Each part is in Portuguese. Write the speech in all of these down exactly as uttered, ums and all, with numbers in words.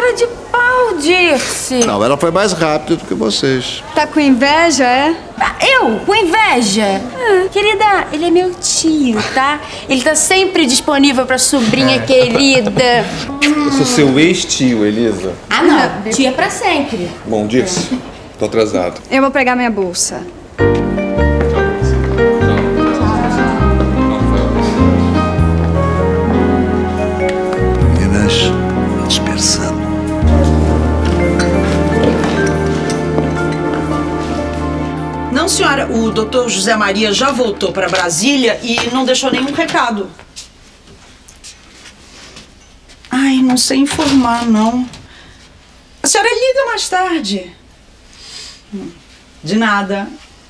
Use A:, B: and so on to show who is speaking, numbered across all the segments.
A: cara de pau, Dirce.
B: Não, ela foi mais rápida do que vocês.
C: Tá com inveja, é?
A: Eu? Com inveja? Ah, querida, ele é meu tio, tá? Ele tá sempre disponível pra sobrinha querida.
D: Eu sou seu ex-tio, Elisa.
A: Ah, não. Tia pra sempre.
D: Bom, Dirce. Tô atrasado.
C: Eu vou pegar minha bolsa.
B: Meninas, dispersando.
E: Não, senhora, o doutor José Maria já voltou para Brasília e não deixou nenhum recado. Ai, não sei informar, não. A senhora liga mais tarde. De nada.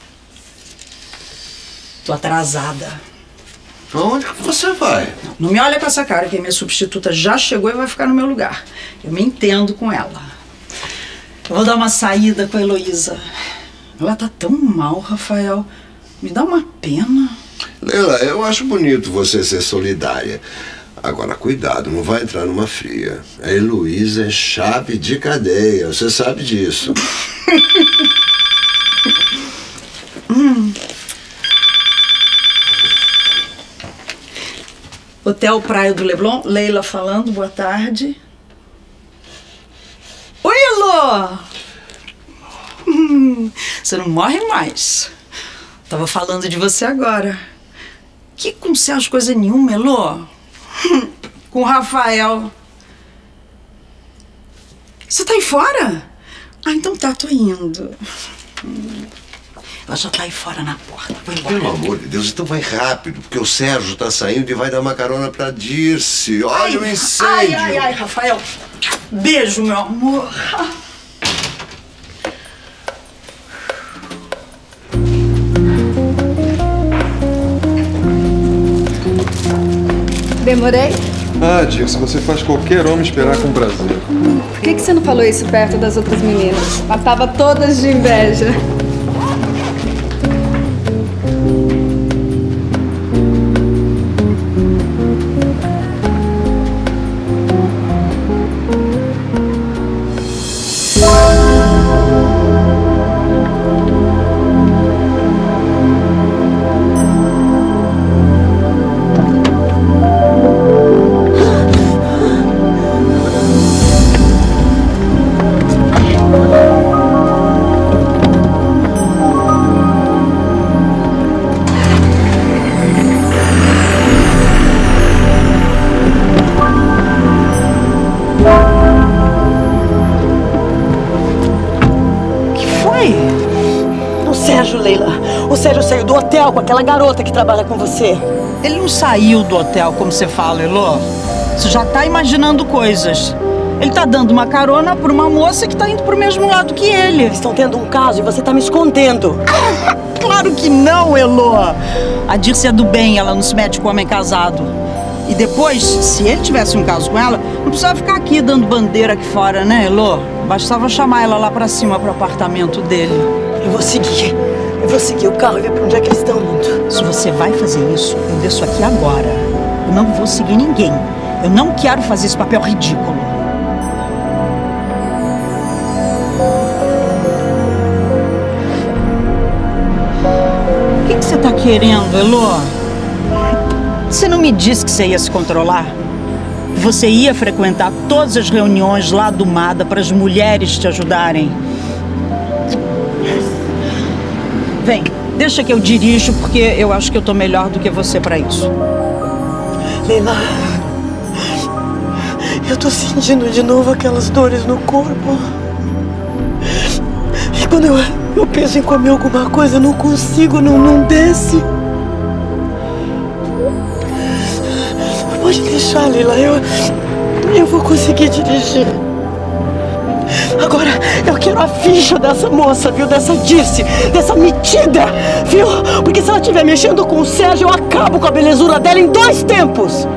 E: Tô atrasada.
B: Onde que você vai?
E: Não me olha com essa cara, que a minha substituta já chegou e vai ficar no meu lugar. Eu me entendo com ela. Eu vou dar uma saída com a Heloísa. Ela tá tão mal, Rafael. Me dá uma pena.
B: Leila, eu acho bonito você ser solidária. Agora, cuidado, não vai entrar numa fria. A Heloísa é chave de cadeia, você sabe disso.
E: hum. Hotel Praia do Leblon, Leila falando, boa tarde. Oi, Elô! Hum, você não morre mais. Tava falando de você agora. Que com Sérgio coisa nenhuma, Elô? Hum, com o Rafael. Você tá aí fora? Ah, então tá, tô indo. Hum. Ela já tá aí fora na porta. Vai embora.
B: Pelo amor de Deus, então vai rápido, porque o Sérgio tá saindo e vai dar uma carona pra Dirce. Olha o incêndio.
E: Ai, ai, ai, Rafael. Beijo, meu amor.
C: Demorei?
D: Ah, Dirce, você faz qualquer homem esperar com prazer.
C: Por que, que você não falou isso perto das outras meninas? Matava todas de inveja.
F: Com aquela garota que trabalha com você.
E: Ele não saiu do hotel, como você fala, Elô. Você já tá imaginando coisas. Ele tá dando uma carona pra uma moça que tá indo pro mesmo lado que ele.
F: Eles estão tendo um caso e você tá me escondendo.
E: Claro que não, Elô. A Dirce é do bem, ela não se mete com homem casado. E depois, se ele tivesse um caso com ela, não precisava ficar aqui dando bandeira aqui fora, né, Elô? Bastava chamar ela lá pra cima, pro apartamento dele.
F: Eu vou seguir. Eu vou seguir o carro e ver pra onde é que eles estão indo.
E: Se você vai fazer isso, eu desço aqui agora. Eu não vou seguir ninguém. Eu não quero fazer esse papel ridículo. O que, que você tá querendo, Elô? Você não me disse que você ia se controlar? Você ia frequentar todas as reuniões lá do MADA para as mulheres te ajudarem? Vem, deixa que eu dirijo, porque eu acho que eu tô melhor do que você pra isso.
F: Leila, eu tô sentindo de novo aquelas dores no corpo. E quando eu, eu penso em comer alguma coisa, eu não consigo, não, não desce. Pode deixar, Leila, eu, eu vou conseguir dirigir. Agora, eu quero a ficha dessa moça, viu? Dessa Dirce, dessa metida, viu? Porque se ela estiver mexendo com o Sérgio, eu acabo com a belezura dela em dois tempos.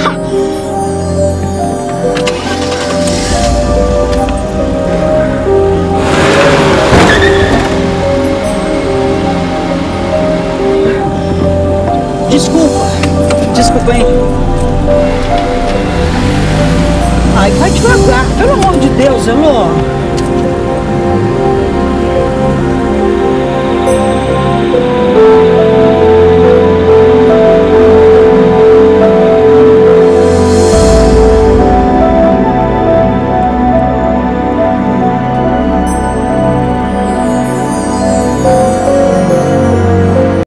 E: Desculpa. Desculpa, hein? Ai, vai devagar, pelo amor de Deus. Deus, Elô.